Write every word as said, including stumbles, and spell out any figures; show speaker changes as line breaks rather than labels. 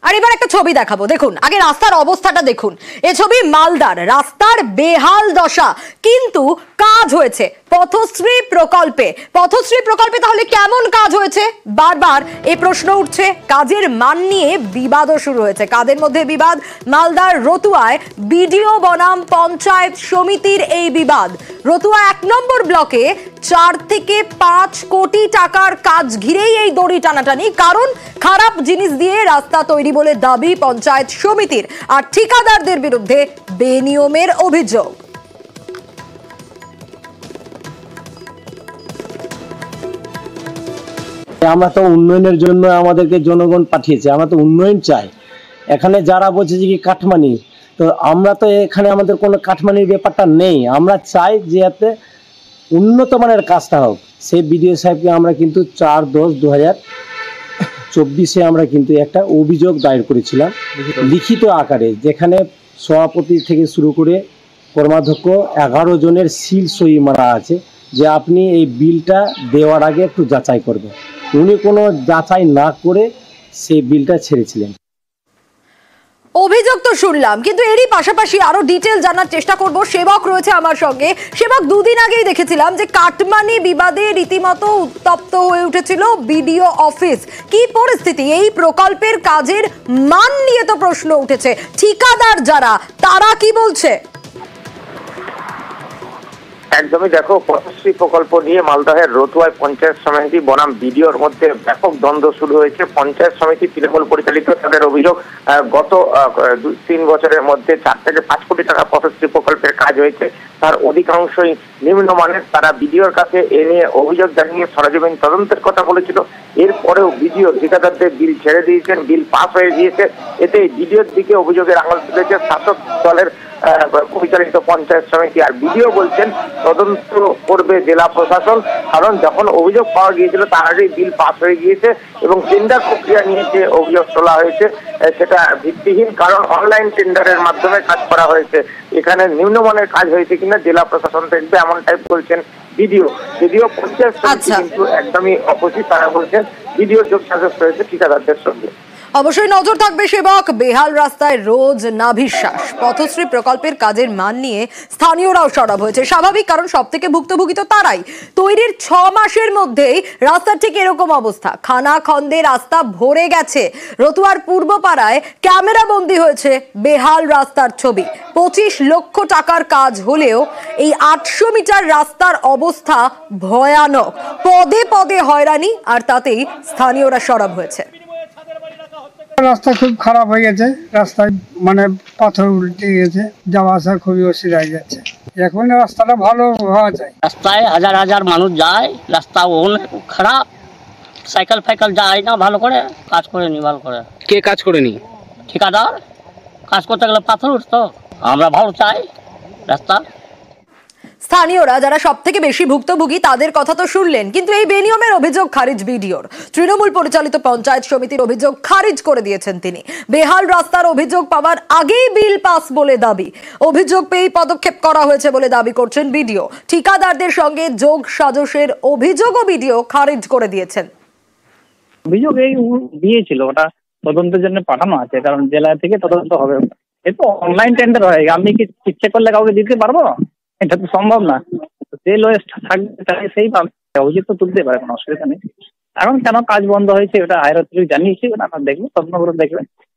আর এবার একটা ছবি দেখাবো, দেখুন আগে রাস্তার অবস্থাটা দেখুন। এ ছবি মালদার, রাস্তার বেহাল দশা, কিন্তু কাজ হয়েছে পথশ্রী প্রকল্পে। পথশ্রী প্রকল্পে তাহলে কেমন কাজ হয়েছে বারবার এই প্রশ্ন উঠছে। কাজের মান নিয়ে বিবাদও শুরু হয়েছে। কাদের মধ্যে বিবাদ? মালদার রতুয়ায় বিডিও বনাম পঞ্চায়েত সমিতির এই বিবাদ। রতুয়া এক নম্বর ব্লকে চার থেকে পাঁচ কোটি টাকার কাজ ঘিরেই এই দড়ি টানাটানি, কারণ খারাপ জিনিস দিয়ে রাস্তা তৈরি বলে দাবি পঞ্চায়েত সমিতির, আর ঠিকাদারদের বিরুদ্ধে বেনিয়মের অভিযোগ।
আমরা তো উন্নয়নের জন্য আমাদেরকে জনগণ পাঠিয়েছে, আমরা তো উন্নয়ন চাই। এখানে যারা বলছে যে কি কাটমানি, তো আমরা তো এখানে আমাদের কোনো কাটমানির ব্যাপারটা নেই। আমরা চাই যে এতে উন্নত মানের কাজটা হোক। সেই বিডিও সাহেবকে আমরা কিন্তু চার দশ দু হাজার চব্বিশে আমরা কিন্তু একটা অভিযোগ দায়ের করেছিলাম লিখিত আকারে, যেখানে সভাপতি থেকে শুরু করে কর্মাধ্যক্ষ এগারো জনের সিল সই মারা আছে যে আপনি এই বিলটা দেওয়ার আগে একটু যাচাই করবেন। উনি কোনো যাচাই না করে সেই বিলটা ছেড়েছিলেন।
অভিযোগ তো শুনলাম, কিন্তু এরই পাশাপাশি আরো ডিটেল জানার চেষ্টা করব। সেবক রয়েছে আমার সঙ্গে। সেবক, দুদিন আগেই দেখেছিলাম যে কাটমানি বিবাদে রীতিমতো উত্তপ্ত হয়ে উঠেছিল বিডিও অফিস। কি পরিস্থিতি? এই প্রকল্পের কাজের মান নিয়ে তো প্রশ্ন উঠেছে। ঠিকাদার যারা, তারা কি বলছে?
একদমই দেখো, পথশ্রী প্রকল্প নিয়ে মালদহের রতুয়ায় পঞ্চায়েত সমিতি বনাম বিডিওর মধ্যে ব্যাপক দ্বন্দ্ব শুরু হয়েছে। পঞ্চায়েত সমিতি তৃণমূল পরিচালিত, তাদের অভিযোগ গত তিন বছরের মধ্যে চার থেকে পাঁচ কোটি টাকা পথশ্রী প্রকল্পের কাজ হয়েছে, তার অধিকাংশই নিম্নমানের। তারা বিডিওর কাছে এ নিয়ে অভিযোগ জানিয়ে সরেজমিন তদন্তের কথা বলেছিল। এরপরেও বিডিও ঠিকাদারদের বিল ছেড়ে দিয়েছেন, বিল পাস হয়ে গিয়েছে। এতে বিডিওর দিকে অভিযোগের আঙুল তুলেছে শাসক দলের পরিচালিত পঞ্চায়েত সমিতি। আর বিডিও বলছেন তদন্ত করবে জেলা প্রশাসন, কারণ যখন অভিযোগ পাওয়া গিয়েছিল তার আগেই বিল পাস হয়ে গিয়েছে এবং টেন্ডার প্রক্রিয়া নিয়ে যে অভিযোগ তোলা হয়েছে সেটা ভিত্তিহীন, কারণ অনলাইন টেন্ডারের মাধ্যমে কাজ করা হয়েছে। এখানে নিম্নমানের কাজ হয়েছে কিনা জেলা প্রশাসন দেখবে, এমনটাই বলছেন বিডিও। যদিও পঞ্চায়েত সমিতি কিন্তু একদমই অপোজিট, তারা বলছেন বিডিও যোগ সাজস্ত হয়েছে ঠিকাদারদের সঙ্গে।
অবশ্যই নজর থাকবে সেবক। বেহাল রাস্তায় রোজ নাভিশ্বাস। পথশ্রী প্রকল্পের কাজের মান নিয়ে স্থানীয়রাও সরব হয়েছে, স্বাভাবিক, কারণ সব থেকে ভুক্তভোগী তো তারাই। তৈরির ছ মাসের মধ্যেই রাস্তার ঠিক এরকম অবস্থা, খানা খন্দে রাস্তা ভরে গেছে। রতুয়ার পূর্ব পাড়ায় ক্যামেরা বন্দী হয়েছে বেহাল রাস্তার ছবি। পঁচিশ লক্ষ টাকার কাজ হলেও এই আটশো মিটার রাস্তার অবস্থা ভয়ানক। পদে পদে হয়রানি, আর তাতেই স্থানীয়রা সরব হয়েছে।
রাস্তা খুব খারাপ হয়ে গেছে, রাস্তায় মানে পাথর উল্টে গেছে, যাওয়া আসা খুবই অসুবিধা হয়ে যাচ্ছে। এখন রাস্তাটা ভালো হওয়া যায়।
রাস্তায় হাজার হাজার মানুষ যায়, রাস্তা অনেক খারাপ, সাইকেল ফাইকেল যায় না ভালো করে, কাজ করে নি ভালো করে।
কে কাজ করে নি?
ঠিকাদার। কাজ করতে গেলে পাথর উঠতো। আমরা ভালো চাই রাস্তা।
স্থানীয়রা যারা সব থেকে বেশি ভুক্তভোগী তাদের কথা তো শুনলেন, কিন্তু এই বেনিয়মের অভিযোগ খারিজ বিডিওর। তৃণমূল পরিচালিত পঞ্চায়েত সমিতির অভিযোগ খারিজ করে দিয়েছেন তিনি। বেহাল রাস্তার অভিযোগ পাওয়ার আগেই বিল পাস বলে দাবি। অভিযোগ পেয়ে পদক্ষেপ করা হয়েছে বলে দাবি করছেন বিডিও। ঠিকাদারদের সঙ্গে যোগ সাজসের অভিযোগও বিডিও খারিজ করে দিয়েছেন।
অভিযোগ এই দিয়েছিল, ওটা তদন্তের জন্য পাঠানো আছে, কারণ জেলা থেকে তদন্ত হবে। এটা অনলাইন টেন্ডার হয়, আমি কি ইচ্ছে করলে কাউকে দিতে পারবো? এটা তো সম্ভব না। যে লোয়েস্ট থাকবে সেই পাবে, অভিযোগ তো তুলতে পারে, কোনো অসুবিধা নেই। এখন কেন কাজ বন্ধ হয়েছে ওটা হায়ার অথরিটি জানিয়েছি, ওটা আমরা দেখবো, তদন্ত করে দেখবেন।